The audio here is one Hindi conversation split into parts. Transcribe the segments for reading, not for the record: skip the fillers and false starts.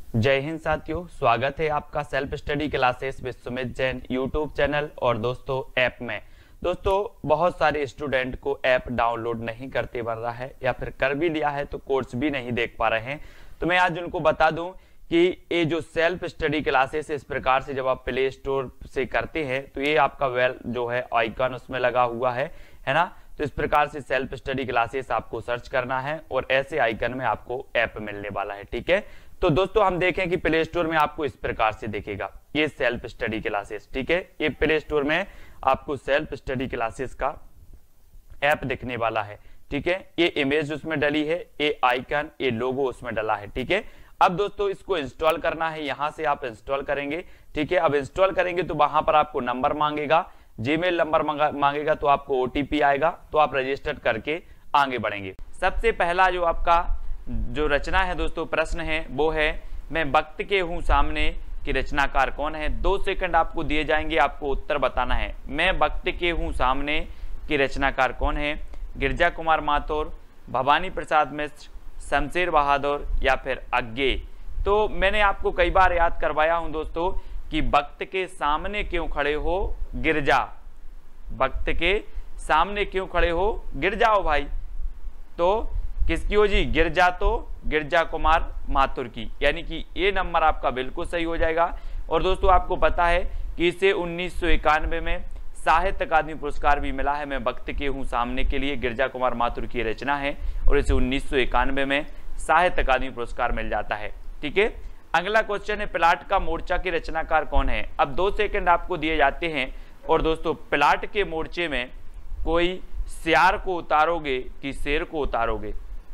जय हिंद साथियों, स्वागत है आपका self study classes with Sumit Jain YouTube channel और दोस्तों ऐप में। दोस्तों बहुत सारे स्टूडेंट को ऐप डाउनलोड नहीं करते बन रहा है या फिर कर भी लिया है तो कोर्स भी नहीं देख पा रहे हैं। तो मैं आज उनको बता दूं कि ये जो सेल्फ स्टडी क्लासेस इस प्रकार से जब आप प्ले स्टोर से करते हैं तो ये आपका वेल जो है आइकन उसमें लगा हुआ है ना। तो इस प्रकार से सेल्फ स्टडी क्लासेस आपको सर्च करना है और ऐसे आइकन में आपको ऐप मिलने वाला है। ठीक है, तो दोस्तों हम देखें कि प्ले स्टोर में आपको इस प्रकार से दिखेगा ये सेल्फ स्टडी क्लासेस। ठीक है, ये प्ले स्टोर में आपको सेल्फ स्टडी क्लासेस का ऐप दिखने वाला है। ठीक है, ये इमेज उसमें डली है, ये आइकन, ये लोगो उसमें डला है। ठीक है, अब दोस्तों इसको इंस्टॉल करना है, यहां से आप इंस्टॉल करेंगे। ठीक है, अब इंस्टॉल करेंगे तो वहां पर आपको नंबर मांगेगा, जीमेल नंबर मांगेगा, तो आपको ओटीपी आएगा, तो आप रजिस्टर करके आगे बढ़ेंगे। सबसे पहला जो आपका जो रचना है दोस्तों, प्रश्न है वो है मैं वक्त के हूं सामने कि रचनाकार कौन है। 2 सेकंड आपको दिए जाएंगे, आपको उत्तर बताना है। मैं वक्त के हूं सामने कि रचनाकार कौन है। गिरजा कुमार माथुर, भवानी प्रसाद मिश्र, शमशेर बहादुर या फिर अज्ञे। तो मैंने आपको कई बार याद करवाया हूं दोस्तों कि वक्त के सामने क्यों खड़े हो गिरजा, वक्त के सामने क्यों खड़े हो गिर जाओ भाई। तो किसकी हो जी, गिरजा, तो गिरजा कुमार माथुर की, यानी कि ये नंबर आपका बिल्कुल सही हो जाएगा। और दोस्तों आपको पता है कि इसे 1991 में साहित्य अकादमी पुरस्कार भी मिला है। मैं वक्त के हूं सामने के लिए गिरजा कुमार माथुर की रचना है और इसे 1991 में साहित्य अकादमी पुरस्कार मिल जाता है। ठीक है, अगला क्वेश्चन है प्लाट का मोर्चा के रचनाकार कौन है। अब 2 सेकंड आपको दिए जाते हैं और दोस्तों प्लाट के मोर्चे में कोई सियार को उतारोगे कि शेर को उतारोगे,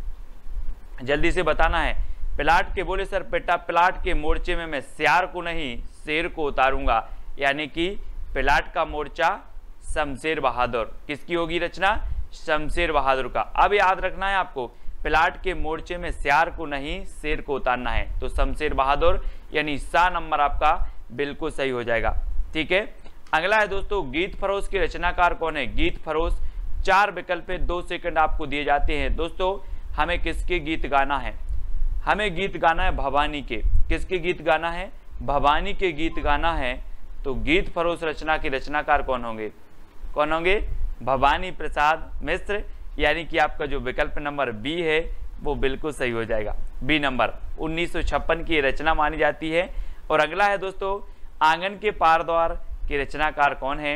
जल्दी से बताना है। प्लाट के बोले सर बेटा प्लाट के मोर्चे में मैं सियार को नहीं शेर को उतारूंगा, यानी कि प्लाट का मोर्चा शमशेर बहादुर, किसकी होगी रचना, शमशेर बहादुर का। अब याद रखना है आपको, प्लाट के मोर्चे में सियार को नहीं शेर को उतारना है, तो शमशेर बहादुर यानी सा नंबर आपका बिल्कुल सही हो जाएगा। ठीक है, अगला है दोस्तों गीत फरोश के रचनाकार कौन है। गीत फरोश 4 विकल्प 2 सेकंड आपको दिए जाते हैं। दोस्तों हमें किसके गीत गाना है, हमें गीत गाना है भवानी के। किसके गीत गाना है, भवानी के गीत गाना है। तो गीत फरोश रचना के रचनाकार कौन होंगे, कौन होंगे, भवानी प्रसाद मिश्र, यानी कि आपका जो विकल्प नंबर बी है वो बिल्कुल सही हो जाएगा। बी नंबर 1956 की रचना मानी जाती है। और अगला है दोस्तों आंगन के पार द्वार के रचनाकार कौन है,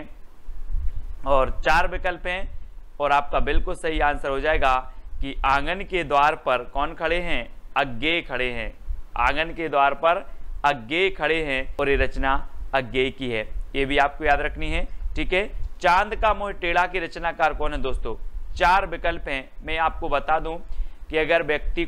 और 4 विकल्प हैं और आपका बिल्कुल सही आंसर हो जाएगा कि आंगन के द्वार पर कौन खड़े हैं, अज्ञे खड़े हैं। आंगन के द्वार पर अज्ञे खड़े हैं और ये रचना अज्ञे की है, ये भी आपको याद रखनी है। ठीक है, चांद का मोह टेढ़ा के रचनाकार कौन है दोस्तों। 4 विकल्प हैं, मैं आपको बता दूं कि अगर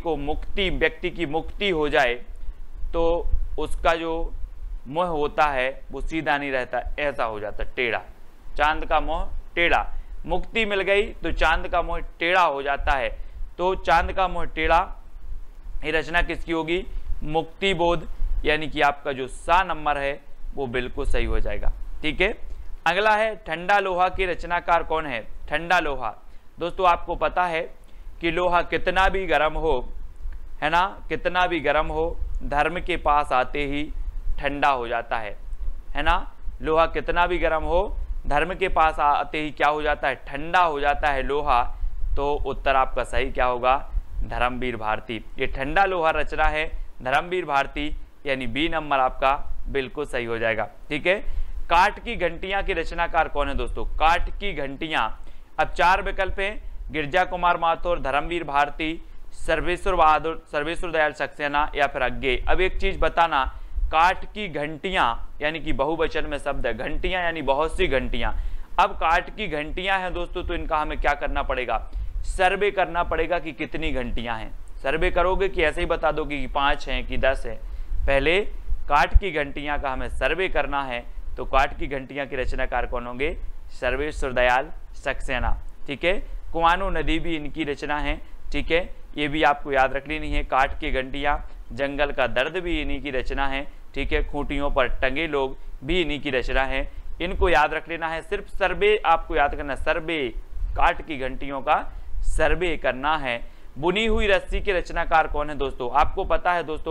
व्यक्ति की मुक्ति हो जाए तो उसका जो मोह होता है वो सीधा नहीं रहता, ऐसा हो जाता टेढ़ा। चांद का मोह टेढ़ा, मुक्ति मिल गई तो चांद का मोह टेढ़ा हो जाता है। तो चांद का मोह टेढ़ा ये रचना किसकी होगी, मुक्ति बोध, यानी कि आपका जो सा नंबर है वो बिल्कुल सही हो जाएगा। ठीक है, अगला है ठंडा लोहा के रचनाकार कौन है। ठंडा लोहा, दोस्तों आपको पता है कि लोहा कितना भी गर्म हो, है ना, कितना भी गर्म हो, धर्म के पास आते ही ठंडा हो जाता है ना। लोहा कितना भी गर्म हो, धर्म के पास आते ही क्या हो जाता है, ठंडा हो जाता है लोहा। तो उत्तर आपका सही क्या होगा, धर्मवीर भारती। ये ठंडा लोहा रचना है धर्मवीर भारती, यानी बी नंबर आपका बिल्कुल सही हो जाएगा। ठीक है, काठ की घंटियां के रचनाकार कौन है दोस्तों। काठ की घंटियां, अब 4 विकल्प हैं, गिरजा कुमार माथुर, धर्मवीर भारती, सर्वेश्वर बहादुर, सर्वेश्वर दयाल सक्सेना या फिर अज्ञे। अब एक चीज बताना, काठ की घंटियां यानी कि बहुवचन में शब्द है, घंटियां यानी बहुत सी घंटियां। अब काठ की घंटियां हैं दोस्तों, तो इनका हमें क्या करना पड़ेगा, सर्वे करना पड़ेगा कि कितनी घंटियां हैं। सर्वे करोगे कि ऐसे ही बता दोगे कि 5 हैं कि 10 हैं, पहले काठ की घंटियां का हमें सर्वे करना है। तो काठ की घंटियां के रचनाकार कौन होंगे, सर्वेश्वर दयाल सक्सेना। ठीक है, कुआनो नदी भी इनकी रचना है। ठीक है, ये भी आपको याद रख लेनी है। काठ की घंटियां, जंगल का दर्द भी इन्हीं की रचना है। ठीक है, खूंटियों पर टंगे लोग भी इन्हीं की रचना है, इनको याद रख लेना है। सिर्फ सर्वे आपको याद करना, सर्वे, काठ की घंटियों का सर्वे करना है। बुनी हुई रस्सी के रचनाकार कौन है दोस्तों। आपको पता है दोस्तों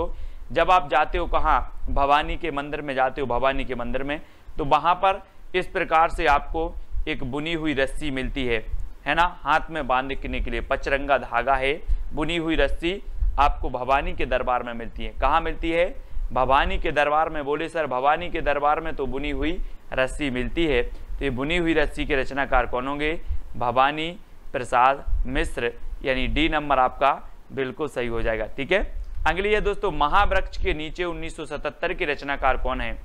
जब आप जाते हो कहाँ, भवानी के मंदिर में जाते हो, भवानी के मंदिर में, तो वहां पर इस प्रकार से आपको एक बुनी हुई रस्सी मिलती है ना, हाथ में बांधने के लिए पचरंगा धागा है, बुनी हुई रस्सी आपको भवानी के दरबार में मिलती है। कहाँ मिलती है? भवानी के दरबार में। बोले सर भवानी के दरबार में तो बुनी हुई रस्सी मिलती है, तो ये बुनी हुई रस्सी के रचनाकार कौन होंगे? भवानी प्रसाद मिश्र, यानी डी नंबर आपका बिल्कुल सही हो जाएगा। ठीक है, अगली है दोस्तों, महावृक्ष के नीचे 1977 के रचनाकार कौन है?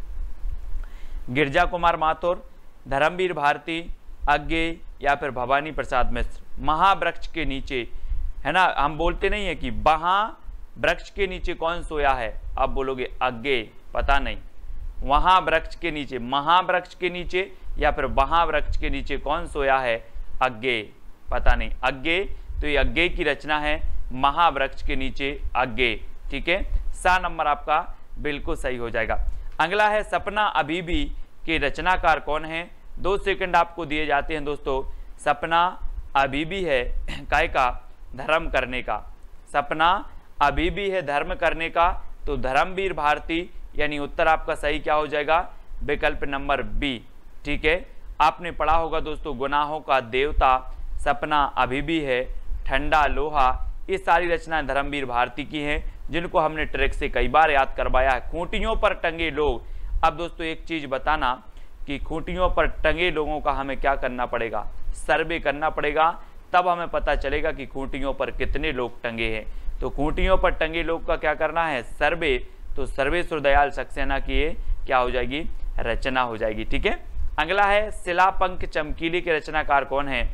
गिरजा कुमार माथुर, धर्मवीर भारती, अज्ञेय या फिर भवानी प्रसाद मिश्र। महावृक्ष के नीचे, है ना, हम बोलते नहीं है कि वहाँ वृक्ष के नीचे कौन सोया है, आप बोलोगे अज्ञेय, पता नहीं। वहाँ वृक्ष के नीचे, महावृक्ष के नीचे या फिर वहाँ वृक्ष के नीचे कौन सोया है? अज्ञेय, पता नहीं। अज्ञेय, तो ये अज्ञेय की रचना है, महावृक्ष के नीचे अज्ञेय। ठीक है, सा नंबर आपका बिल्कुल सही हो जाएगा। अगला है, सपना अभी भी के रचनाकार कौन है? 2 सेकंड आपको दिए जाते हैं दोस्तों। सपना अभी भी है काय का? धर्म करने का। सपना अभी भी है धर्म करने का, तो धर्मवीर भारती, यानी उत्तर आपका सही क्या हो जाएगा? विकल्प नंबर बी। ठीक है, आपने पढ़ा होगा दोस्तों, गुनाहों का देवता, सपना अभी भी है, ठंडा लोहा, ये सारी रचनाएं धर्मवीर भारती की हैं, जिनको हमने ट्रिक से कई बार याद करवाया है। खूंटियों पर टंगे लोग, अब दोस्तों एक चीज बताना कि खूंटियों पर टंगे लोगों का हमें क्या करना पड़ेगा? सर्वे करना पड़ेगा, तब हमें पता चलेगा कि खूंटियों पर कितने लोग टंगे हैं। तो खूंटियों पर टंगे लोग का क्या करना है? सर्वे। तो सर्वेश्वर दयाल सक्सेना की ये क्या हो जाएगी? रचना हो जाएगी। ठीक है, अगला है, शिलापंख चमकीली के रचनाकार कौन है?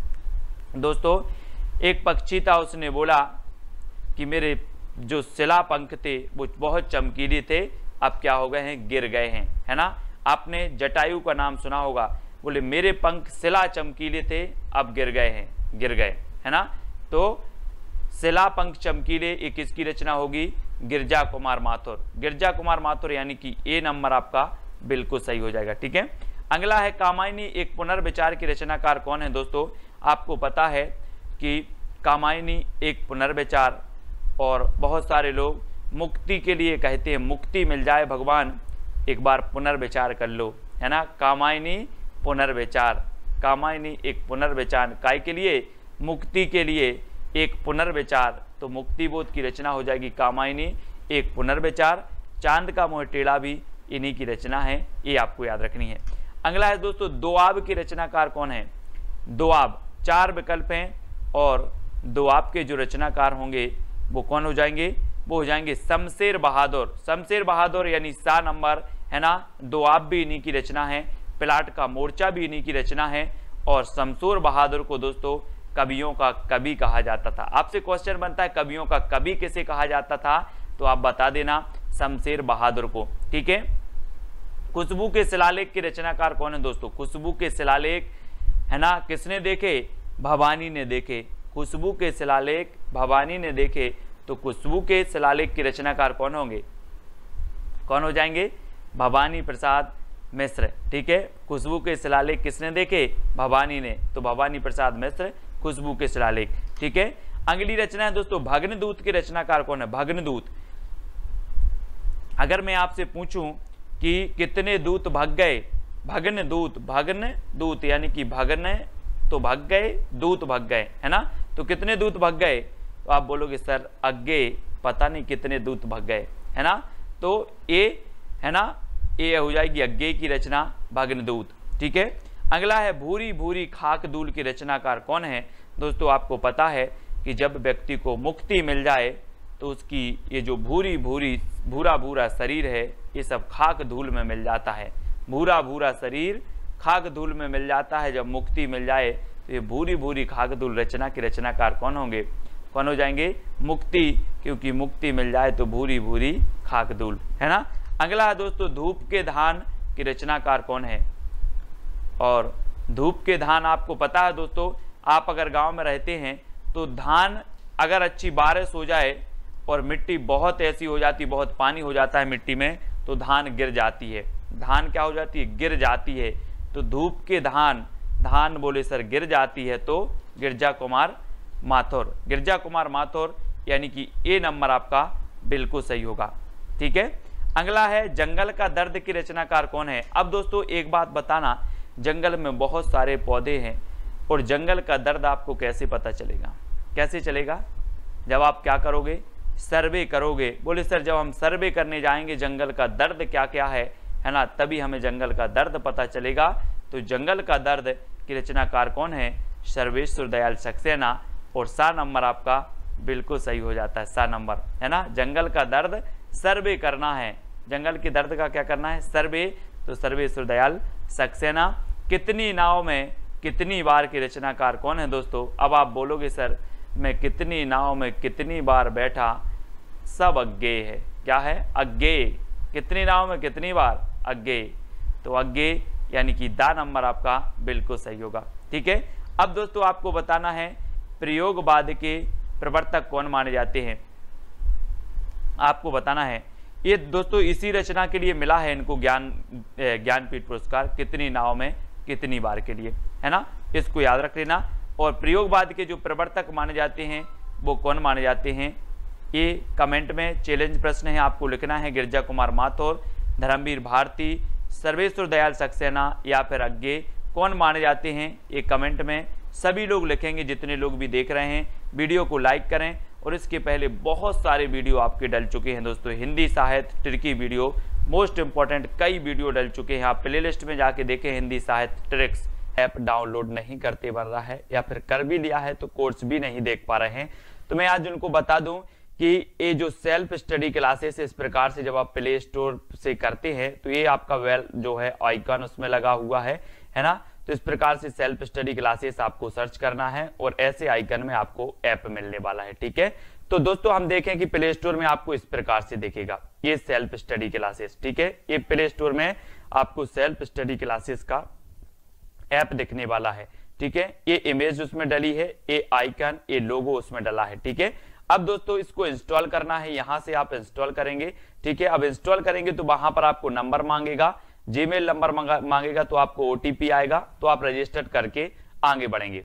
दोस्तों एक पक्षी था, उसने बोला कि मेरे जो शिलापंख थे वो बहुत चमकीले थे, अब क्या हो गए हैं? गिर गए हैं, है ना। आपने जटायु का नाम सुना होगा, बोले मेरे पंख शिला चमकीले थे, अब गिर गए हैं, गिर गए, है ना। तो शिला पंख चमकीले, ये किसकी रचना होगी? गिरजा कुमार माथुर। गिरजा कुमार माथुर, यानी कि ए नंबर आपका बिल्कुल सही हो जाएगा। ठीक है, अगला है, कामायनी एक पुनर्विचार की रचनाकार कौन है? दोस्तों आपको पता है कि कामायनी एक पुनर्विचार, और बहुत सारे लोग मुक्ति के लिए कहते हैं, मुक्ति मिल जाए भगवान, एक बार पुनर्विचार कर लो, है ना। कामायनी पुनर्विचार, कामायनी एक पुनर्विचार, काय के लिए? मुक्ति के लिए एक पुनर्विचार, तो मुक्ति बोध की रचना हो जाएगी कामायनी एक पुनर्विचार। चांद का मोह टेढ़ा भी इन्हीं की रचना है, ये आपको याद रखनी है। अगला है दोस्तों, दोआब की रचनाकार कौन है? दोआब, 4 विकल्प हैं, और दोआब के जो रचनाकार होंगे वो कौन हो जाएंगे? वो हो जाएंगे शमशेर बहादुर। शमशेर बहादुर, यानी सा नंबर, है ना। दोआब भी इन्हीं की रचना है, प्लाट का मोर्चा भी इन्हीं की रचना है, और शमशेर बहादुर को दोस्तों कवियों का कवि कहा जाता था। आपसे क्वेश्चन बनता है कवियों का कवि किसे कहा जाता था, तो आप बता देना शमशेर बहादुर को। ठीक है, खुशबू के शिलालेख के रचनाकार कौन है? दोस्तों खुशबू के शिलालेख, है ना, किसने देखे? भवानी ने देखे। खुशबू के शिलालेख भवानी ने देखे, तो खुशबू के शिलालेख के रचनाकार कौन होंगे? कौन हो जाएंगे? भवानी प्रसाद मिश्र। ठीक है, खुशबू के शिलालेख किसने देखे? भवानी ने, तो भवानी प्रसाद मिश्र खुशबू के शिलालेख। ठीक है, अगली रचना है दोस्तों, भग्नदूत के रचनाकार कौन है? भग्नदूत, अगर मैं आपसे पूछूं कि कितने दूत भग गए? भग्नदूत, भग्नदूत यानी कि भगन तो भग गए, दूत भग गए, है ना। तो कितने दूत भग गए? तो आप बोलोगे सर अज्ञेय, पता नहीं कितने दूत भग गए, है ना। तो ए, है ना, ए हो जाएगी अज्ञेय की रचना, भग्नदूत। ठीक है, अगला है, भूरी भूरी खाक धूल की रचनाकार कौन है? दोस्तों आपको पता है कि जब व्यक्ति को मुक्ति मिल जाए तो उसकी ये जो भूरी भूरी भूरा भूरा शरीर है, ये सब खाक धूल में मिल जाता है। भूरा भूरा शरीर खाक धूल में मिल जाता है, जब मुक्ति मिल जाए तो ये भूरी भूरी खाक धूल रचना के रचनाकार कौन होंगे? कौन हो जाएंगे? मुक्ति, क्योंकि मुक्ति मिल जाए तो भूरी भूरी खाक धूल, है ना। अगला है दोस्तों, धूप के धान की रचनाकार कौन है? और धूप के धान आपको पता है दोस्तों, आप अगर गांव में रहते हैं तो धान अगर अच्छी बारिश हो जाए और मिट्टी बहुत ऐसी हो जाती, बहुत पानी हो जाता है मिट्टी में, तो धान गिर जाती है। धान क्या हो जाती है? गिर जाती है। तो धूप के धान, धान बोले सर गिर जाती है, तो गिरजा कुमार माथुर। गिरजा कुमार माथुर, यानी कि ए नंबर आपका बिल्कुल सही होगा। ठीक है, अगला है जंगल का दर्द की रचनाकार कौन है। अब दोस्तों एक बात बताना, जंगल में बहुत सारे पौधे हैं और जंगल का दर्द आपको कैसे पता चलेगा, कैसे चलेगा, जब आप क्या करोगे, सर्वे करोगे। बोले सर जब हम सर्वे करने जाएंगे जंगल का दर्द क्या क्या है ना, तभी हमें जंगल का दर्द पता चलेगा। तो जंगल का दर्द की रचनाकार कौन है, सर्वेश्वर दयाल सक्सेना। और सा नंबर आपका बिल्कुल सही हो जाता है, सा नंबर है ना। जंगल का दर्द सर्वे करना है, जंगल के दर्द का क्या करना है, सर्वे। तो सर्वेश्वर दयाल सक्सेना। कितनी नाव में कितनी बार की रचनाकार कौन है दोस्तों। अब आप बोलोगे सर मैं कितनी नाव में कितनी बार बैठा, सब अज्ञेय है। क्या है, अज्ञेय। कितनी नाव में कितनी बार, अज्ञेय। तो अज्ञेय यानी कि दा नंबर आपका बिल्कुल सही होगा। ठीक है, अब दोस्तों आपको बताना है प्रयोगवाद के प्रवर्तक कौन माने जाते हैं, आपको बताना है। ये दोस्तों इसी रचना के लिए मिला है इनको ज्ञानपीठ पुरस्कार, कितनी नाव में कितनी बार के लिए, है ना, इसको याद रख लेना। और प्रयोगवाद के जो प्रवर्तक माने जाते हैं वो कौन माने जाते हैं, ये कमेंट में चैलेंज प्रश्न है, आपको लिखना है। गिरजा कुमार माथुर, धर्मवीर भारती, सर्वेश्वर दयाल सक्सेना या फिर अज्ञेय, कौन माने जाते हैं, ये कमेंट में सभी लोग लिखेंगे। जितने लोग भी देख रहे हैं वीडियो को लाइक करें। और इसके पहले बहुत सारे वीडियो आपके डल चुके हैं दोस्तों, हिंदी साहित्य ट्रिकी वीडियो, मोस्ट इंपॉर्टेंट कई वीडियो डल चुके हैं। आप प्लेलिस्ट में जाके देखें हिंदी साहित्य ट्रिक्स। ऐप डाउनलोड नहीं करते बन रहा है या फिर कर भी लिया है तो कोर्स भी नहीं देख पा रहे हैं, तो मैं आज उनको बता दूं कि ये जो सेल्फ स्टडी क्लासेस इस प्रकार से जब आप प्ले स्टोर से करते हैं तो ये आपका वेल जो है आइकन उसमें लगा हुआ है ना। तो इस प्रकार से सेल्फ स्टडी क्लासेस आपको सर्च करना है और ऐसे आइकन में आपको ऐप मिलने वाला है। ठीक है, तो दोस्तों हम देखें कि प्ले स्टोर में आपको इस प्रकार से दिखेगा ये सेल्फ स्टडी क्लासेस। ठीक है, ये प्ले स्टोर में आपको सेल्फ स्टडी क्लासेस का ऐप दिखने वाला है। ठीक है, ये इमेज उसमें डली है, ये आइकन, ये लोगो उसमें डला है। ठीक है, अब दोस्तों इसको इंस्टॉल करना है, यहां से आप इंस्टॉल करेंगे। ठीक है, अब इंस्टॉल करेंगे तो वहां पर आपको नंबर मांगेगा, जीमेल नंबर मांगेगा, तो आपको ओटीपी आएगा, तो आप रजिस्टर करके आगे बढ़ेंगे।